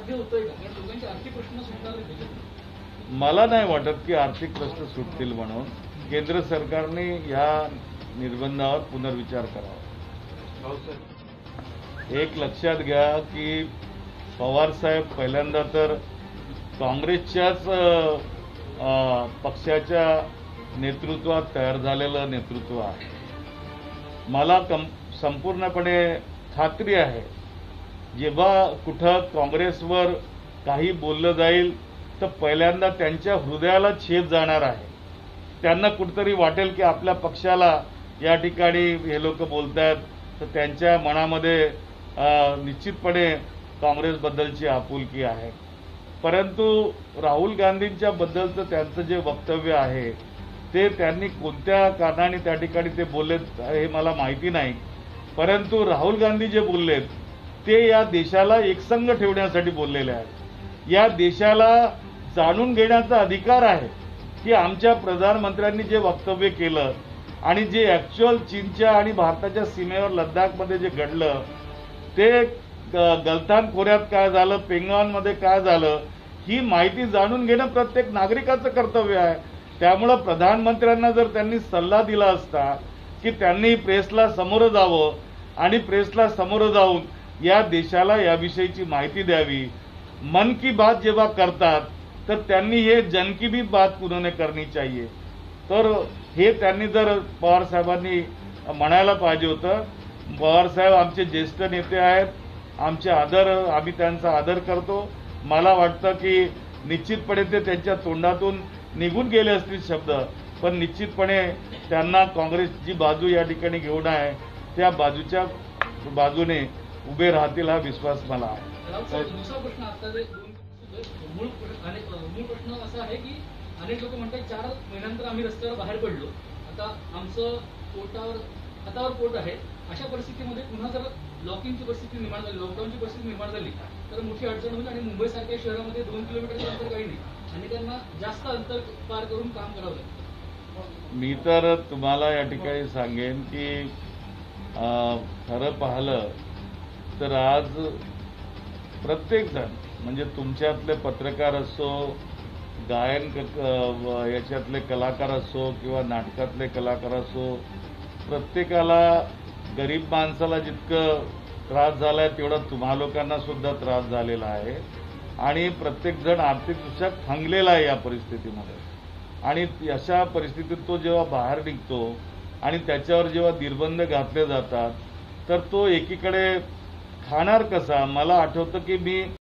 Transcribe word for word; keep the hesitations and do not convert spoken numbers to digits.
साध्य होतंय का? कारण लोकांचे आर्थिक प्रश्न सुटणार नाही त्याच्यात. मला नाही वाटत की आर्थिक प्रश्न सुटतील म्हणून. केंद्र सरकारने ह्या निर्बंधावर पुनर्विचार करावा. एक लक्षात घ्या की पवार साहेब पहिल्यांदा तर काँग्रेसच्याच पक्षाच्या नेतृत्वात तयार झालेलं नेतृत्व आहे. मला कम संपूर्णपणे खात्री आहे जेव्हा कुठं काँग्रेसवर काही बोललं जाईल तर पहिल्यांदा त्यांच्या हृदयाला छेद जाणार आहे. त्यांना कुठंतरी वाटेल की आपल्या पक्षाला या ठिकाणी हे लोक बोलतात तर त्यांच्या मनामध्ये निश्चितपणे काँग्रेसबद्दलची आपुलकी आहे. परंतु राहुल गांधींच्या बद्दलचं त्यांचं जे वक्तव्य आहे ते त्यांनी कोणत्या कारणाने त्या ठिकाणी ते बोललेत हे मला माहिती नाही. परंतु राहुल गांधी जे बोललेत ते या देशाला एकसंघ ठेवण्यासाठी बोललेले आहेत. या देशाला जाणून घेण्याचा अधिकार आहे की आमच्या प्रधानमंत्र्यांनी जे वक्तव्य केलं आणि जे ॲक्च्युअल चीनच्या आणि भारताच्या सीमेवर लद्दाखमध्ये जे घडलं ते गलथान खोऱ्यात काय झालं, पेंगॉनमध्ये काय झालं ही माहिती जाणून घेणं प्रत्येक नागरिकाचं कर्तव्य आहे. त्यामुळं प्रधानमंत्र्यांना जर त्यांनी सल्ला दिला असता की त्यांनी प्रेसला समोरं जावं आणि प्रेसला समोरं जाऊन या देशाला याविषयीची माहिती द्यावी. मन की बात जेव्हा करतात तर त्यांनी हे जन की भी बात उन्होंने करनी चाहिए. तर हे त्यांनी जर पवार साहेबांनी म्हणायला पाहिजे होतं. पवार साहेब आमचे ज्येष्ठ नेते आहेत, आमचे आदर आम्ही त्यांचा आदर करतो. मला वाटतं की निश्चितपणे ते त्यांच्या तोंडातून निघून गेले असतील शब्द, पण निश्चितपणे त्यांना काँग्रेसची बाजू या ठिकाणी घेऊन आहे त्या बाजूच्या बाजूने उभे राहतील हा विश्वास मला आहे. दुसरा प्रश्न आता मूळ मूळ प्रश्न असा आहे की अनेक लोक म्हणतात चार महिन्यानंतर आम्ही रस्त्यावर बाहेर पडलो, आता आमचं पोटावर हातावर पोट आहे. अशा परिस्थितीमध्ये पुन्हा जर लॉकिंगची परिस्थिती निर्माण झाली, लॉकडाऊनची परिस्थिती निर्माण झाली तर मोठी अडचण होईल आणि मुंबईसारख्या शहरामध्ये दोन किलोमीटरचं अंतर काही नाही आणि त्यांना जास्त अंतर पार करून काम करावं लागतं. मी तर तुम्हाला या ठिकाणी सांगेन की खरं पाहिलं तर आज प्रत्येक जण म्हणजे तुमच्यातले पत्रकार असो, गायन याच्यातले कलाकार असो किंवा नाटकातले कलाकार असो, प्रत्येकाला गरीब माणसाला जितकं त्रास झाला आहे तेवढा तुम्हा लोकांना सुद्धा त्रास झालेला आहे आणि प्रत्येकजण आर्थिकदृष्ट्या खंगलेला आहे या परिस्थितीमध्ये. आणि अशा परिस्थितीत तो जेव्हा बाहेर निघतो आणि त्याच्यावर जेव्हा निर्बंध घातले जातात तर तो एकीकडे खाणार कसा. मला आठवतं की मी